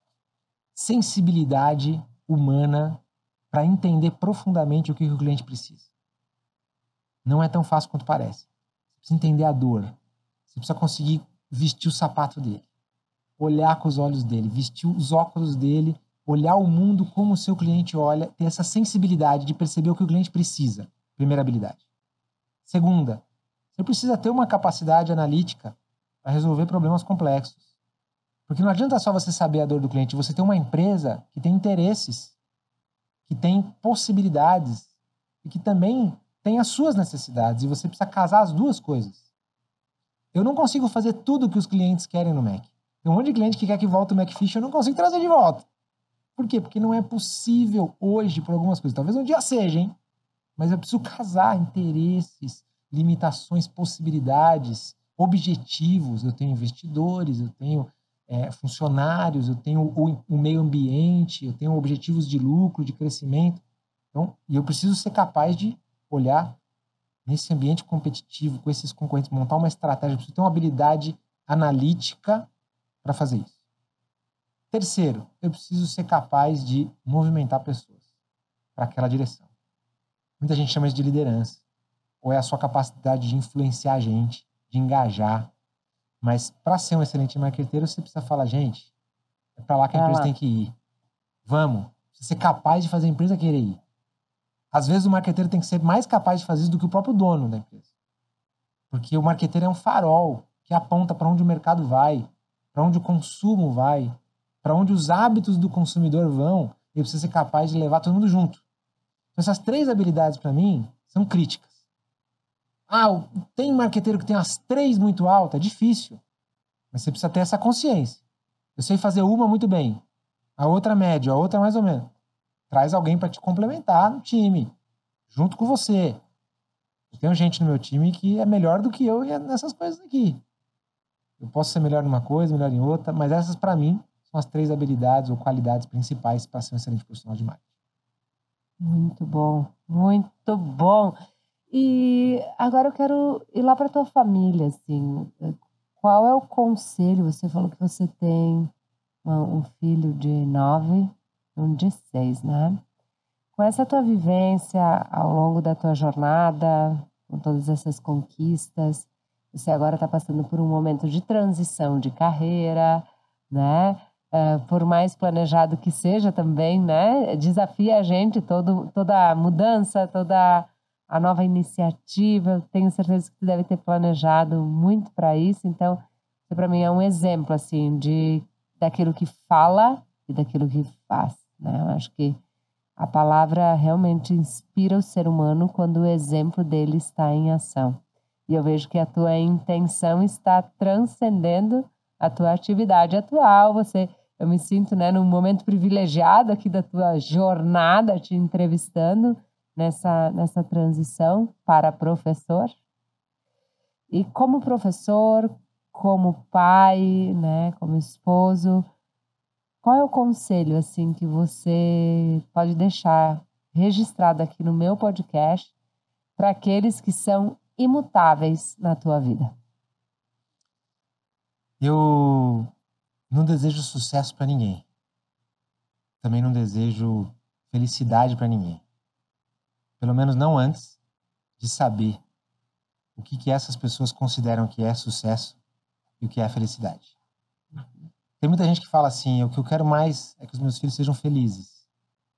sensibilidade humana para entender profundamente o que o cliente precisa. Não é tão fácil quanto parece. Você precisa entender a dor. Você precisa conseguir vestir o sapato dele, olhar com os olhos dele, vestir os óculos dele, olhar o mundo como o seu cliente olha, ter essa sensibilidade de perceber o que o cliente precisa. Primeira habilidade. Segunda, você precisa ter uma capacidade analítica para resolver problemas complexos. Porque não adianta só você saber a dor do cliente, você tem uma empresa que tem interesses, que tem possibilidades e que também tem as suas necessidades e você precisa casar as duas coisas. Eu não consigo fazer tudo o que os clientes querem no Mac. Tem um monte de cliente que quer que volte o McFish, eu não consigo trazer de volta. Por quê? Porque não é possível hoje por algumas coisas. Talvez um dia seja, hein? Mas eu preciso casar interesses, limitações, possibilidades, objetivos. Eu tenho investidores, eu tenho é, funcionários, eu tenho o, o meio ambiente, eu tenho objetivos de lucro, de crescimento. Então, e eu preciso ser capaz de olhar nesse ambiente competitivo, com esses concorrentes, montar uma estratégia, eu preciso ter uma habilidade analítica para fazer isso. Terceiro, eu preciso ser capaz de movimentar pessoas para aquela direção. Muita gente chama isso de liderança. Ou é a sua capacidade de influenciar a gente, de engajar. Mas para ser um excelente marqueteiro, você precisa falar, gente, é para lá que a empresa tem que ir. Vamos. Precisa ser capaz de fazer a empresa querer ir. Às vezes o marqueteiro tem que ser mais capaz de fazer isso do que o próprio dono da empresa. Porque o marqueteiro é um farol que aponta para onde o mercado vai, para onde o consumo vai, para onde os hábitos do consumidor vão. Ele precisa ser capaz de levar todo mundo junto. Então, essas três habilidades, para mim, são críticas. Ah, tem marqueteiro que tem as três muito altas? É difícil. Mas você precisa ter essa consciência. Eu sei fazer uma muito bem, a outra média, a outra mais ou menos. Traz alguém para te complementar no time, junto com você. Eu tenho gente no meu time que é melhor do que eu nessas coisas aqui. Eu posso ser melhor numa coisa, melhor em outra, mas essas, para mim, são as três habilidades ou qualidades principais para ser um excelente profissional de marketing. Muito bom, muito bom. E agora eu quero ir lá para tua família, assim. Qual é o conselho? Você falou que você tem um filho de nove, um de seis, né? Com essa tua vivência ao longo da tua jornada, com todas essas conquistas, você agora está passando por um momento de transição de carreira, né? Uh, por mais planejado que seja também, né? Desafia a gente todo, toda a mudança, toda a nova iniciativa. Eu tenho certeza que tu deve ter planejado muito para isso. Então, você para mim é um exemplo assim de daquilo que fala e daquilo que faz, né? Eu acho que a palavra realmente inspira o ser humano quando o exemplo dele está em ação. E eu vejo que a tua intenção está transcendendo a tua atividade atual. Você, eu me sinto, né, num momento privilegiado aqui da tua jornada, te entrevistando nessa, nessa transição para professor. E como professor, como pai, né, como esposo, qual é o conselho assim que você pode deixar registrado aqui no meu podcast para aqueles que são imutáveis na tua vida? Eu não desejo sucesso para ninguém. Também não desejo felicidade para ninguém. Pelo menos não antes de saber o que, que essas pessoas consideram que é sucesso e o que é felicidade. Tem muita gente que fala assim, o que eu quero mais é que os meus filhos sejam felizes.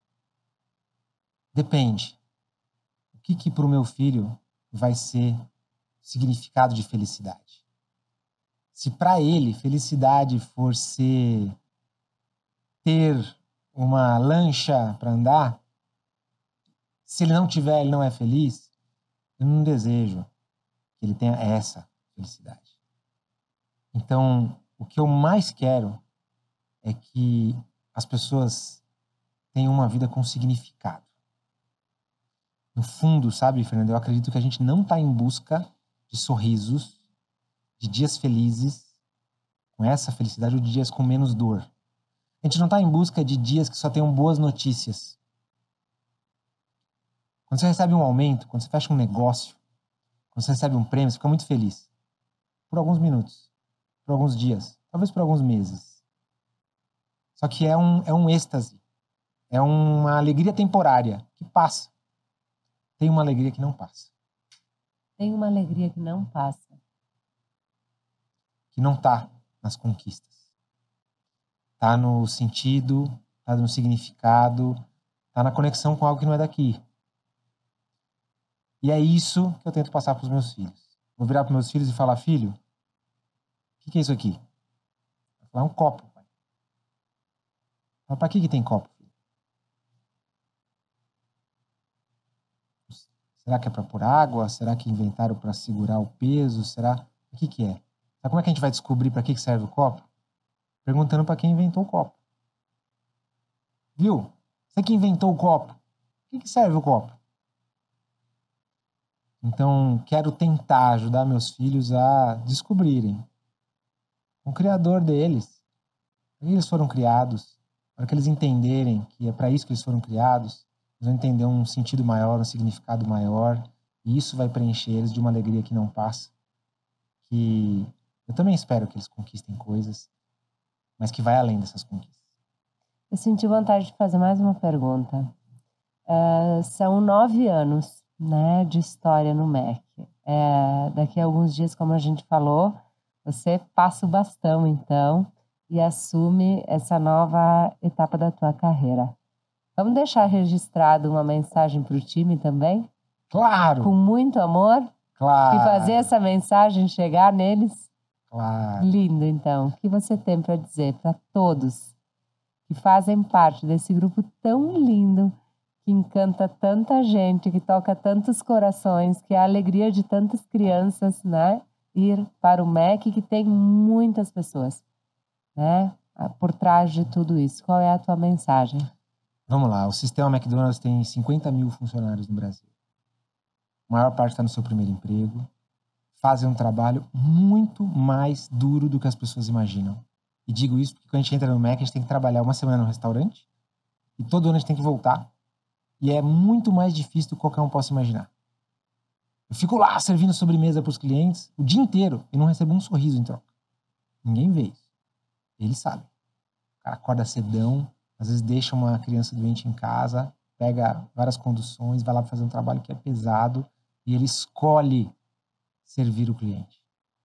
Depende. O que que para o meu filho vai ser significado de felicidade? Se para ele felicidade for ser ter uma lancha para andar, se ele não tiver, ele não é feliz, eu não desejo que ele tenha essa felicidade. Então, o que eu mais quero é que as pessoas tenham uma vida com significado. No fundo, sabe, Fernando, eu acredito que a gente não está em busca de sorrisos, de dias felizes, com essa felicidade, ou de dias com menos dor. A gente não está em busca de dias que só tenham boas notícias. Quando você recebe um aumento, quando você fecha um negócio, quando você recebe um prêmio, você fica muito feliz. Por alguns minutos, por alguns dias, talvez por alguns meses. Só que é um, é um êxtase, é uma alegria temporária que passa. Tem uma alegria que não passa. Tem uma alegria que não passa. Que não está nas conquistas. Está no sentido, está no significado, está na conexão com algo que não é daqui. E é isso que eu tento passar para os meus filhos. Vou virar para os meus filhos e falar, filho, o que, que é isso aqui? Vou falar, é um copo, pai. Mas para que, que tem copo, filho? Será que é para pôr água? Será que inventaram para segurar o peso? Será? O que, que é? Sabe como é que a gente vai descobrir para que, que serve o copo? Perguntando para quem inventou o copo. Viu? Você que inventou o copo. O que que serve o copo? Então, quero tentar ajudar meus filhos a descobrirem o criador deles. Por que eles foram criados? Para que eles entenderem que é para isso que eles foram criados, eles vão entender um sentido maior, um significado maior, e isso vai preencher eles de uma alegria que não passa. Que eu também espero que eles conquistem coisas, mas que vai além dessas conquistas. Eu senti vontade de fazer mais uma pergunta. Uh, são nove anos, né, de história no M E C. É, daqui a alguns dias, como a gente falou, você passa o bastão, então, e assume essa nova etapa da tua carreira. Vamos deixar registrado uma mensagem para o time também? Claro! Com muito amor? Claro! E fazer essa mensagem chegar neles? Claro! Lindo, então. O que você tem para dizer para todos que fazem parte desse grupo tão lindo, que encanta tanta gente, que toca tantos corações, que é a alegria de tantas crianças, né? Ir para o M E C, que tem muitas pessoas, né? Por trás de tudo isso. Qual é a tua mensagem? Vamos lá. O sistema McDonald's tem cinquenta mil funcionários no Brasil. A maior parte está no seu primeiro emprego. Fazem um trabalho muito mais duro do que as pessoas imaginam. E digo isso porque quando a gente entra no Mac, a gente tem que trabalhar uma semana no restaurante e todo ano a gente tem que voltar. E é muito mais difícil do que qualquer um possa imaginar. Eu fico lá servindo sobremesa para os clientes o dia inteiro e não recebo um sorriso em troca. Ninguém vê isso. Eles sabem. O cara acorda cedão, às vezes deixa uma criança doente em casa, pega várias conduções, vai lá fazer um trabalho que é pesado e ele escolhe servir o cliente.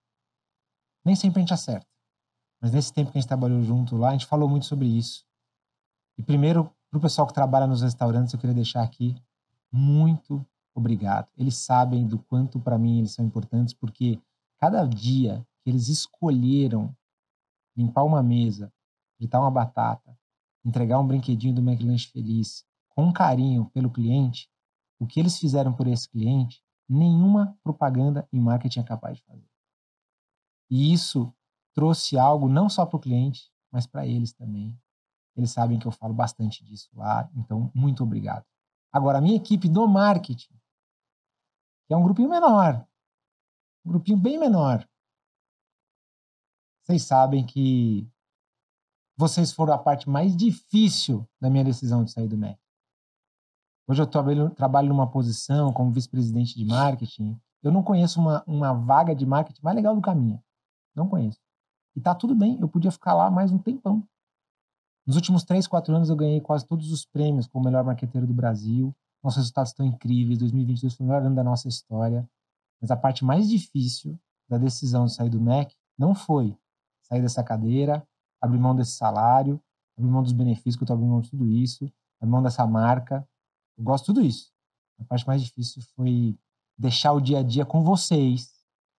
Nem sempre a gente acerta. Mas nesse tempo que a gente trabalhou junto lá, a gente falou muito sobre isso. E primeiro, para o pessoal que trabalha nos restaurantes, eu queria deixar aqui muito obrigado. Eles sabem do quanto para mim eles são importantes, porque cada dia que eles escolheram limpar uma mesa, fritar uma batata, entregar um brinquedinho do McLanche Feliz, com carinho pelo cliente, o que eles fizeram por esse cliente, nenhuma propaganda e marketing é capaz de fazer. E isso trouxe algo não só para o cliente, mas para eles também. Eles sabem que eu falo bastante disso lá, então muito obrigado. Agora, a minha equipe do marketing, que é um grupinho menor, um grupinho bem menor, vocês sabem que vocês foram a parte mais difícil da minha decisão de sair do M E C. Hoje eu trabalho, trabalho numa posição como vice-presidente de marketing. Eu não conheço uma, uma vaga de marketing mais legal do que a minha. Não conheço. E tá tudo bem, eu podia ficar lá mais um tempão. Nos últimos três, quatro anos eu ganhei quase todos os prêmios como o melhor marqueteiro do Brasil. Nossos resultados estão incríveis. dois mil e vinte e dois foi o melhor ano da nossa história. Mas a parte mais difícil da decisão de sair do M E C não foi sair dessa cadeira, abrir mão desse salário, abrir mão dos benefícios, que eu estou abrindo mão de tudo isso, abrir mão dessa marca. Eu gosto de tudo isso. A parte mais difícil foi deixar o dia a dia com vocês.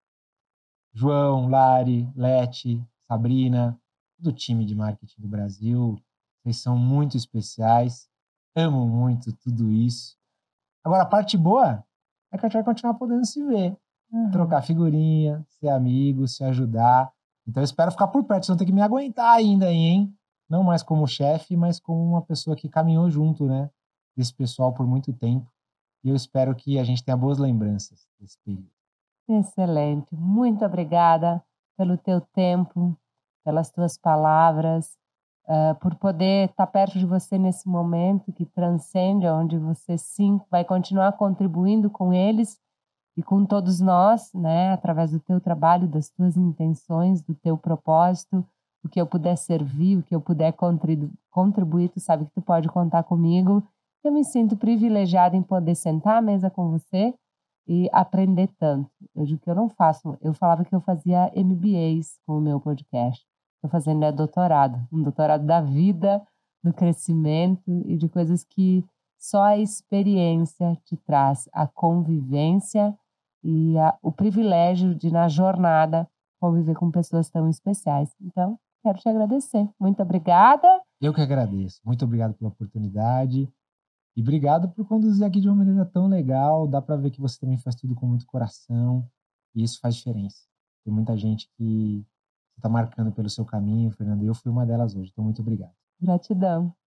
João, Lari, Leti, Sabrina, do time de marketing do Brasil. Vocês são muito especiais. Amo muito tudo isso. Agora, a parte boa é que a gente vai continuar podendo se ver. Uhum. Trocar figurinha, ser amigo, se ajudar. Então, eu espero ficar por perto. Vocês vão ter que me aguentar ainda, hein? Não mais como chefe, mas como uma pessoa que caminhou junto, né? Desse pessoal por muito tempo. E eu espero que a gente tenha boas lembranças desse período. Excelente. Muito obrigada pelo teu tempo, pelas tuas palavras, uh, por poder estar perto de você nesse momento que transcende, onde você sim vai continuar contribuindo com eles e com todos nós, né, através do teu trabalho, das tuas intenções, do teu propósito, o que eu puder servir, o que eu puder contribu- contribuir, tu sabe que tu pode contar comigo. Eu me sinto privilegiada em poder sentar à mesa com você e aprender tanto. Eu digo que eu não faço. Eu falava que eu fazia M B As com o meu podcast. Estou fazendo é doutorado, um doutorado da vida, do crescimento e de coisas que só a experiência te traz, a convivência e a, o privilégio de, na jornada, conviver com pessoas tão especiais. Então, quero te agradecer. Muito obrigada. Eu que agradeço. Muito obrigado pela oportunidade. E obrigado por conduzir aqui de uma maneira tão legal. Dá para ver que você também faz tudo com muito coração. E isso faz diferença. Tem muita gente que está marcando pelo seu caminho, Fernanda. E eu fui uma delas hoje. Então, muito obrigado. Gratidão.